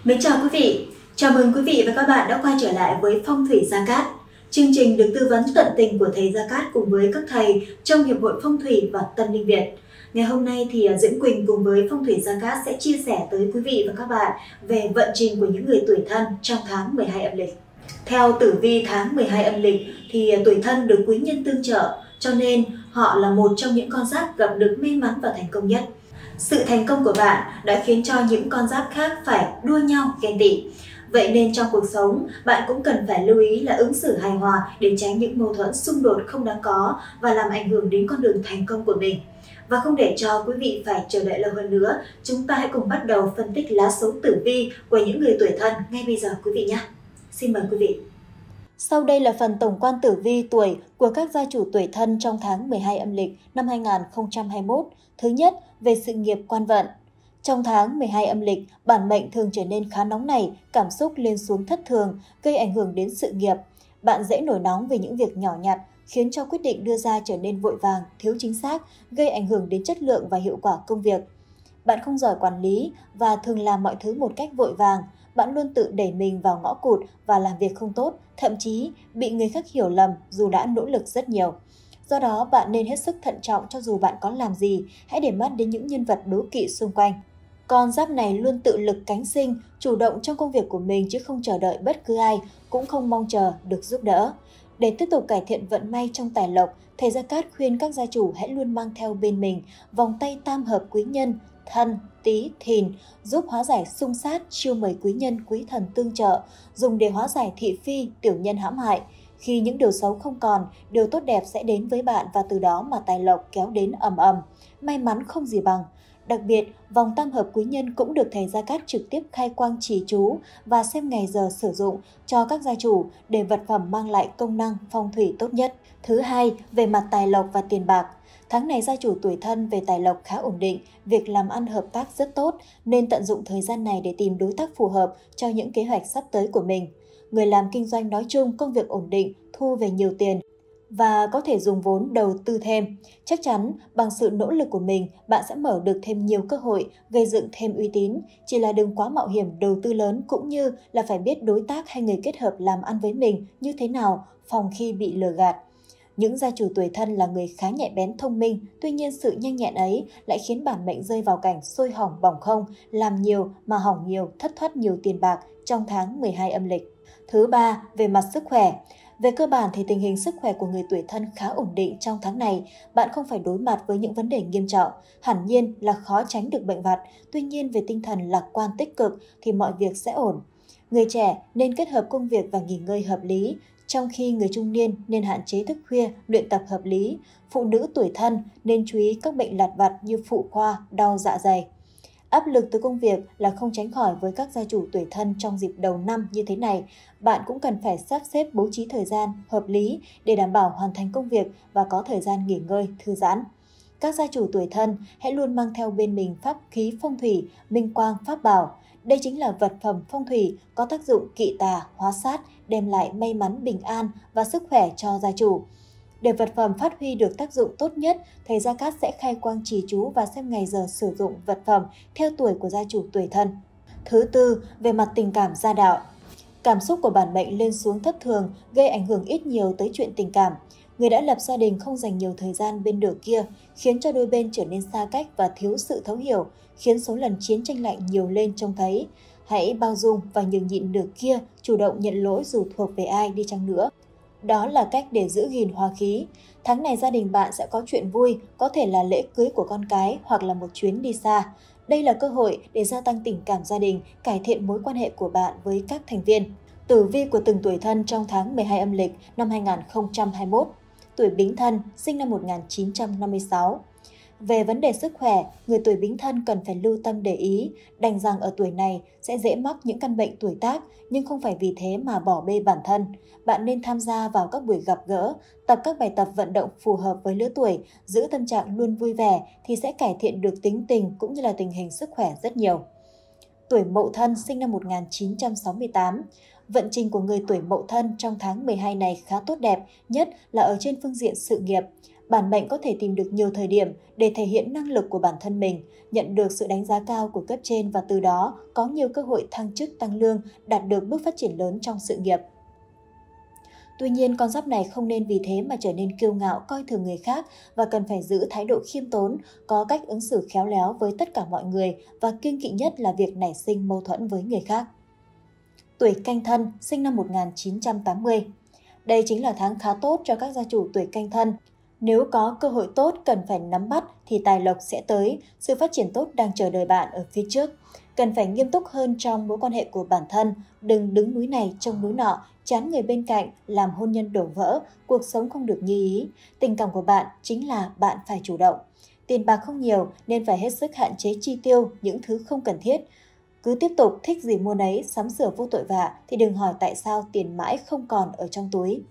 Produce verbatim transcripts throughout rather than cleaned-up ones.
Mến chào quý vị, chào mừng quý vị và các bạn đã quay trở lại với Phong thủy Gia Cát. Chương trình được tư vấn tận tình của thầy Gia Cát cùng với các thầy trong Hiệp hội Phong thủy và Tâm linh Việt. Ngày hôm nay thì Diễm Quỳnh cùng với Phong thủy Gia Cát sẽ chia sẻ tới quý vị và các bạn về vận trình của những người tuổi Thân trong tháng mười hai âm lịch. Theo tử vi tháng mười hai âm lịch thì tuổi Thân được quý nhân tương trợ, cho nên họ là một trong những con giáp gặp được may mắn và thành công nhất. Sự thành công của bạn đã khiến cho những con giáp khác phải đua nhau ghen tị. Vậy nên trong cuộc sống, bạn cũng cần phải lưu ý là ứng xử hài hòa để tránh những mâu thuẫn xung đột không đáng có và làm ảnh hưởng đến con đường thành công của mình. Và không để cho quý vị phải chờ đợi lâu hơn nữa, chúng ta hãy cùng bắt đầu phân tích lá số tử vi của những người tuổi Thân ngay bây giờ quý vị nhé. Xin mời quý vị. Sau đây là phần tổng quan tử vi tuổi của các gia chủ tuổi Thân trong tháng mười hai âm lịch năm hai nghìn không trăm hai mươi mốt. Thứ nhất, về sự nghiệp quan vận. Trong tháng mười hai âm lịch, bản mệnh thường trở nên khá nóng nảy, cảm xúc lên xuống thất thường, gây ảnh hưởng đến sự nghiệp. Bạn dễ nổi nóng về những việc nhỏ nhặt, khiến cho quyết định đưa ra trở nên vội vàng, thiếu chính xác, gây ảnh hưởng đến chất lượng và hiệu quả công việc. Bạn không giỏi quản lý và thường làm mọi thứ một cách vội vàng. Bạn luôn tự đẩy mình vào ngõ cụt và làm việc không tốt, thậm chí bị người khác hiểu lầm dù đã nỗ lực rất nhiều. Do đó, bạn nên hết sức thận trọng cho dù bạn có làm gì, hãy để mắt đến những nhân vật đố kỵ xung quanh. Con giáp này luôn tự lực cánh sinh, chủ động trong công việc của mình chứ không chờ đợi bất cứ ai, cũng không mong chờ được giúp đỡ. Để tiếp tục cải thiện vận may trong tài lộc, thầy Gia Cát khuyên các gia chủ hãy luôn mang theo bên mình vòng tay tam hợp quý nhân, Thân, Tý, Thìn, giúp hóa giải xung sát, chiêu mời quý nhân, quý thần tương trợ, dùng để hóa giải thị phi, tiểu nhân hãm hại. Khi những điều xấu không còn, điều tốt đẹp sẽ đến với bạn và từ đó mà tài lộc kéo đến ầm ầm. May mắn không gì bằng. Đặc biệt, vòng tam hợp quý nhân cũng được thầy Gia Cát trực tiếp khai quang chỉ chú và xem ngày giờ sử dụng cho các gia chủ để vật phẩm mang lại công năng phong thủy tốt nhất. Thứ hai, về mặt tài lộc và tiền bạc. Tháng này gia chủ tuổi Thân về tài lộc khá ổn định, việc làm ăn hợp tác rất tốt nên tận dụng thời gian này để tìm đối tác phù hợp cho những kế hoạch sắp tới của mình. Người làm kinh doanh nói chung công việc ổn định, thu về nhiều tiền và có thể dùng vốn đầu tư thêm. Chắc chắn bằng sự nỗ lực của mình, bạn sẽ mở được thêm nhiều cơ hội, gây dựng thêm uy tín. Chỉ là đừng quá mạo hiểm đầu tư lớn cũng như là phải biết đối tác hay người kết hợp làm ăn với mình như thế nào, phòng khi bị lừa gạt. Những gia chủ tuổi Thân là người khá nhạy bén thông minh, tuy nhiên sự nhanh nhẹn ấy lại khiến bản mệnh rơi vào cảnh sôi hỏng bỏng không, làm nhiều mà hỏng nhiều, thất thoát nhiều tiền bạc trong tháng mười hai âm lịch. Thứ ba, về mặt sức khỏe. Về cơ bản thì tình hình sức khỏe của người tuổi Thân khá ổn định trong tháng này, bạn không phải đối mặt với những vấn đề nghiêm trọng, hẳn nhiên là khó tránh được bệnh vặt, tuy nhiên về tinh thần lạc quan tích cực thì mọi việc sẽ ổn. Người trẻ nên kết hợp công việc và nghỉ ngơi hợp lý, trong khi người trung niên nên hạn chế thức khuya, luyện tập hợp lý. Phụ nữ tuổi Thân nên chú ý các bệnh lặt vặt như phụ khoa, đau dạ dày. Áp lực từ công việc là không tránh khỏi với các gia chủ tuổi Thân trong dịp đầu năm như thế này. Bạn cũng cần phải sắp xếp bố trí thời gian hợp lý để đảm bảo hoàn thành công việc và có thời gian nghỉ ngơi, thư giãn. Các gia chủ tuổi Thân hãy luôn mang theo bên mình pháp khí phong thủy, minh quang, pháp bảo. Đây chính là vật phẩm phong thủy có tác dụng kỵ tà, hóa sát, đem lại may mắn, bình an và sức khỏe cho gia chủ. Để vật phẩm phát huy được tác dụng tốt nhất, thầy Gia Cát sẽ khai quang chỉ chú và xem ngày giờ sử dụng vật phẩm theo tuổi của gia chủ tuổi Thân. Thứ tư, về mặt tình cảm gia đạo. Cảm xúc của bản mệnh lên xuống thất thường, gây ảnh hưởng ít nhiều tới chuyện tình cảm. Người đã lập gia đình không dành nhiều thời gian bên nửa kia, khiến cho đôi bên trở nên xa cách và thiếu sự thấu hiểu, khiến số lần chiến tranh lạnh nhiều lên trông thấy. Hãy bao dung và nhường nhịn nửa kia, chủ động nhận lỗi dù thuộc về ai đi chăng nữa. Đó là cách để giữ gìn hòa khí. Tháng này gia đình bạn sẽ có chuyện vui, có thể là lễ cưới của con cái hoặc là một chuyến đi xa. Đây là cơ hội để gia tăng tình cảm gia đình, cải thiện mối quan hệ của bạn với các thành viên. Tử vi của từng tuổi Thân trong tháng mười hai âm lịch năm hai nghìn không trăm hai mươi mốt. Tuổi Bính Thân, sinh năm một nghìn chín trăm năm mươi sáu. Về vấn đề sức khỏe, người tuổi Bính Thân cần phải lưu tâm để ý, đành rằng ở tuổi này sẽ dễ mắc những căn bệnh tuổi tác, nhưng không phải vì thế mà bỏ bê bản thân. Bạn nên tham gia vào các buổi gặp gỡ, tập các bài tập vận động phù hợp với lứa tuổi, giữ tâm trạng luôn vui vẻ thì sẽ cải thiện được tính tình cũng như là tình hình sức khỏe rất nhiều. Tuổi Mậu Thân, sinh năm một nghìn chín trăm sáu mươi tám. Vận trình của người tuổi Mậu Thân trong tháng mười hai này khá tốt đẹp, nhất là ở trên phương diện sự nghiệp. Bản mệnh có thể tìm được nhiều thời điểm để thể hiện năng lực của bản thân mình, nhận được sự đánh giá cao của cấp trên và từ đó có nhiều cơ hội thăng chức tăng lương, đạt được bước phát triển lớn trong sự nghiệp. Tuy nhiên, con giáp này không nên vì thế mà trở nên kiêu ngạo, coi thường người khác và cần phải giữ thái độ khiêm tốn, có cách ứng xử khéo léo với tất cả mọi người và kiêng kỵ nhất là việc nảy sinh mâu thuẫn với người khác. Tuổi Canh Thân, sinh năm một nghìn chín trăm tám mươi. Đây chính là tháng khá tốt cho các gia chủ tuổi Canh Thân. Nếu có cơ hội tốt cần phải nắm bắt thì tài lộc sẽ tới, sự phát triển tốt đang chờ đợi bạn ở phía trước. Cần phải nghiêm túc hơn trong mối quan hệ của bản thân, đừng đứng núi này trông núi nọ, chán người bên cạnh, làm hôn nhân đổ vỡ, cuộc sống không được như ý. Tình cảm của bạn chính là bạn phải chủ động. Tiền bạc không nhiều nên phải hết sức hạn chế chi tiêu những thứ không cần thiết. Cứ tiếp tục thích gì mua nấy, sắm sửa vô tội vạ thì đừng hỏi tại sao tiền mãi không còn ở trong túi.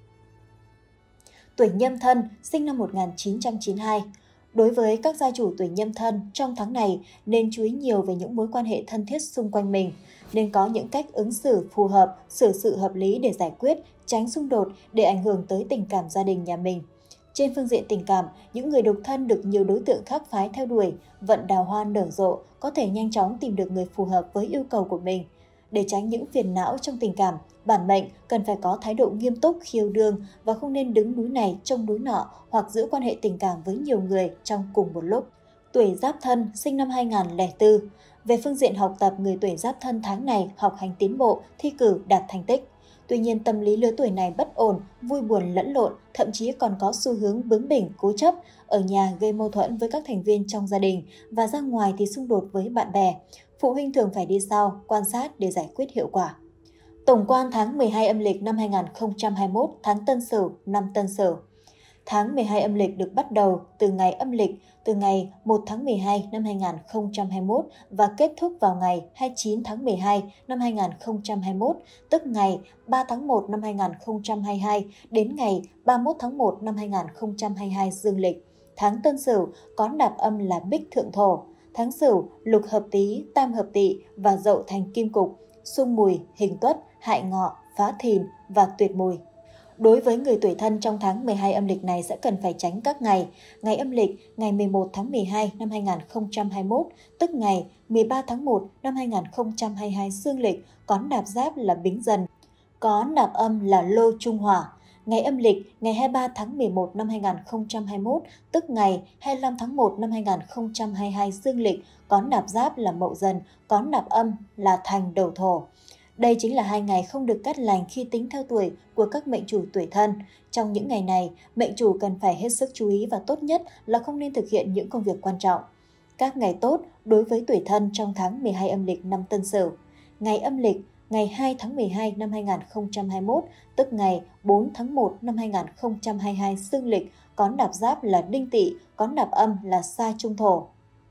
Tuổi Nhâm Thân, sinh năm một nghìn chín trăm chín mươi hai. Đối với các gia chủ tuổi Nhâm Thân, trong tháng này nên chú ý nhiều về những mối quan hệ thân thiết xung quanh mình, nên có những cách ứng xử phù hợp, xử sự hợp lý để giải quyết, tránh xung đột để ảnh hưởng tới tình cảm gia đình nhà mình. Trên phương diện tình cảm, những người độc thân được nhiều đối tượng khác phái theo đuổi, vận đào hoa nở rộ, có thể nhanh chóng tìm được người phù hợp với yêu cầu của mình. Để tránh những phiền não trong tình cảm, bản mệnh cần phải có thái độ nghiêm túc, khiêu đương và không nên đứng núi này trông núi nọ hoặc giữ quan hệ tình cảm với nhiều người trong cùng một lúc. Tuổi Giáp Thân, sinh năm hai nghìn không trăm lẻ bốn. Về phương diện học tập, người tuổi Giáp Thân tháng này học hành tiến bộ, thi cử đạt thành tích. Tuy nhiên, tâm lý lứa tuổi này bất ổn, vui buồn lẫn lộn, thậm chí còn có xu hướng bướng bỉnh, cố chấp, ở nhà gây mâu thuẫn với các thành viên trong gia đình và ra ngoài thì xung đột với bạn bè. Phụ huynh thường phải đi sau, quan sát để giải quyết hiệu quả. Tổng quan tháng mười hai âm lịch năm hai nghìn không trăm hai mươi mốt, tháng Tân Sửu, năm Tân Sửu. Tháng mười hai âm lịch được bắt đầu từ ngày âm lịch, từ ngày một tháng mười hai năm hai nghìn không trăm hai mươi mốt và kết thúc vào ngày hai mươi chín tháng mười hai năm hai nghìn không trăm hai mươi mốt, tức ngày ba tháng một năm hai nghìn không trăm hai mươi hai đến ngày ba mươi mốt tháng một năm hai nghìn không trăm hai mươi hai dương lịch. Tháng Tân Sửu có nạp âm là Bích Thượng Thổ. Tháng Sửu, lục hợp Tý, tam hợp Tỵ và Dậu thành kim cục, xung Mùi, hình Tuất, hại Ngọ, phá Thìn và tuyệt Mùi. Đối với người tuổi Thân trong tháng mười hai âm lịch này sẽ cần phải tránh các ngày. Ngày âm lịch, ngày mười một tháng mười hai năm hai nghìn không trăm hai mươi mốt, tức ngày mười ba tháng một năm hai nghìn không trăm hai mươi hai dương lịch, có nạp giáp là Bính Dần, có nạp âm là Lô Trung Hỏa. Ngày âm lịch, ngày hai mươi ba tháng mười một năm hai nghìn không trăm hai mươi mốt, tức ngày hai mươi lăm tháng một năm hai nghìn không trăm hai mươi hai dương lịch, có nạp giáp là Mậu Dần, có nạp âm là Thành Đẩu Thổ. Đây chính là hai ngày không được cát lành khi tính theo tuổi của các mệnh chủ tuổi Thân. Trong những ngày này, mệnh chủ cần phải hết sức chú ý và tốt nhất là không nên thực hiện những công việc quan trọng. Các ngày tốt đối với tuổi Thân trong tháng mười hai âm lịch năm Tân Sửu. Ngày âm lịch, ngày hai tháng mười hai năm hai nghìn không trăm hai mươi mốt, tức ngày bốn tháng một năm hai nghìn không trăm hai mươi hai dương lịch, có nạp giáp là Đinh Tỵ, có nạp âm là Sa Trung Thổ.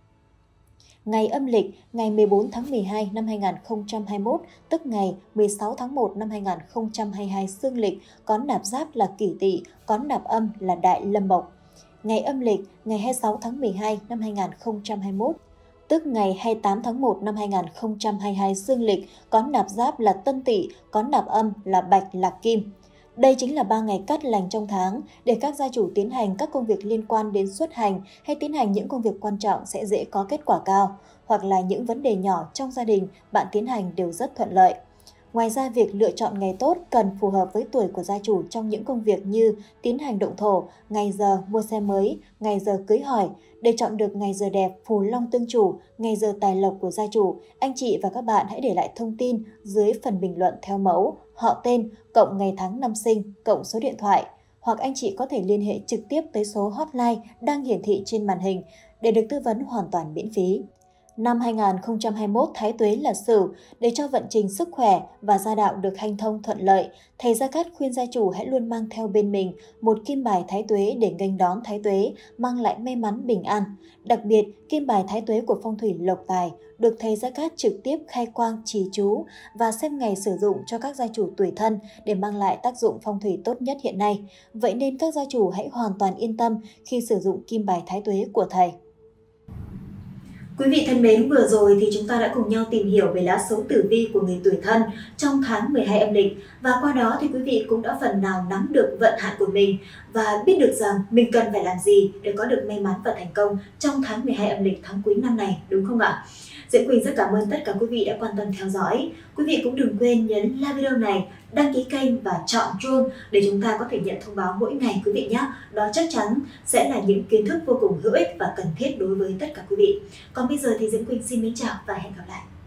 Ngày âm lịch, ngày mười bốn tháng mười hai năm hai nghìn không trăm hai mươi mốt, tức ngày mười sáu tháng một năm hai nghìn không trăm hai mươi hai dương lịch, có nạp giáp là Kỷ Tỵ, có nạp âm là Đại Lâm Mộc. Ngày âm lịch, ngày hai mươi sáu tháng mười hai năm hai nghìn không trăm hai mươi mốt, tức ngày hai mươi tám tháng một năm hai nghìn không trăm hai mươi hai dương lịch, có nạp giáp là Tân Tỵ, có nạp âm là Bạch Lạc Kim. Đây chính là ba ngày cát lành trong tháng để các gia chủ tiến hành các công việc liên quan đến xuất hành hay tiến hành những công việc quan trọng sẽ dễ có kết quả cao, hoặc là những vấn đề nhỏ trong gia đình bạn tiến hành đều rất thuận lợi. Ngoài ra, việc lựa chọn ngày tốt cần phù hợp với tuổi của gia chủ trong những công việc như tiến hành động thổ, ngày giờ mua xe mới, ngày giờ cưới hỏi. Để chọn được ngày giờ đẹp, phù long tương chủ, ngày giờ tài lộc của gia chủ, anh chị và các bạn hãy để lại thông tin dưới phần bình luận theo mẫu họ tên, cộng ngày tháng năm sinh, cộng số điện thoại. Hoặc anh chị có thể liên hệ trực tiếp tới số hotline đang hiển thị trên màn hình để được tư vấn hoàn toàn miễn phí. Năm hai nghìn không trăm hai mươi mốt Thái Tuế là Sửu, để cho vận trình sức khỏe và gia đạo được hanh thông thuận lợi, thầy Gia Cát khuyên gia chủ hãy luôn mang theo bên mình một kim bài Thái Tuế để nghênh đón Thái Tuế, mang lại may mắn bình an. Đặc biệt, kim bài Thái Tuế của phong thủy lộc tài được thầy Gia Cát trực tiếp khai quang trì chú và xem ngày sử dụng cho các gia chủ tuổi Thân để mang lại tác dụng phong thủy tốt nhất hiện nay. Vậy nên các gia chủ hãy hoàn toàn yên tâm khi sử dụng kim bài Thái Tuế của thầy. Quý vị thân mến, vừa rồi thì chúng ta đã cùng nhau tìm hiểu về lá số tử vi của người tuổi Thân trong tháng mười hai âm lịch, và qua đó thì quý vị cũng đã phần nào nắm được vận hạn của mình và biết được rằng mình cần phải làm gì để có được may mắn và thành công trong tháng mười hai âm lịch, tháng cuối năm này, đúng không ạ? Diễm Quỳnh rất cảm ơn tất cả quý vị đã quan tâm theo dõi. Quý vị cũng đừng quên nhấn like video này, đăng ký kênh và chọn chuông để chúng ta có thể nhận thông báo mỗi ngày quý vị nhé. Đó chắc chắn sẽ là những kiến thức vô cùng hữu ích và cần thiết đối với tất cả quý vị. Còn bây giờ thì Diễm Quỳnh xin mến chào và hẹn gặp lại.